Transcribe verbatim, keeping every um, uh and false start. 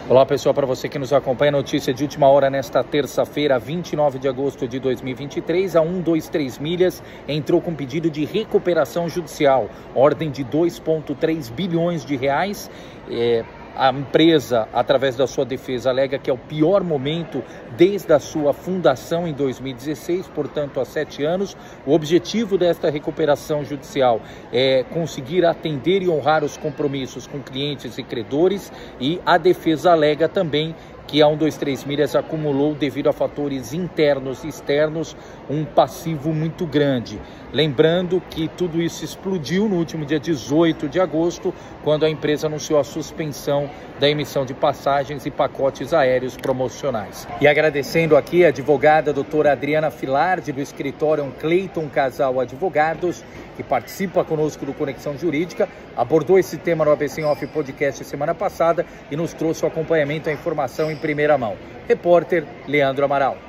Olá pessoal, para você que nos acompanha, notícia de última hora nesta terça-feira, vinte e nove de agosto de dois mil e vinte e três, a cento e vinte e três Milhas entrou com pedido de recuperação judicial, ordem de dois vírgula três bilhões de reais. É, a empresa, através da sua defesa, alega que é o pior momento desde a sua fundação em dois mil e dezesseis, portanto há sete anos. O objetivo desta recuperação judicial é conseguir atender e honrar os compromissos com clientes e credores, e a defesa alega também que a cento e vinte e três Milhas acumulou, devido a fatores internos e externos, um passivo muito grande. Lembrando que tudo isso explodiu no último dia dezoito de agosto, quando a empresa anunciou a suspensão da emissão de passagens e pacotes aéreos promocionais. E agradecendo aqui a advogada doutora Adriana Filardi, do escritório Cleiton Casal Advogados, que participa conosco do Conexão Jurídica, abordou esse tema no A B C em Off Podcast semana passada e nos trouxe o acompanhamento, a informação em primeira mão. Repórter Leandro Amaral.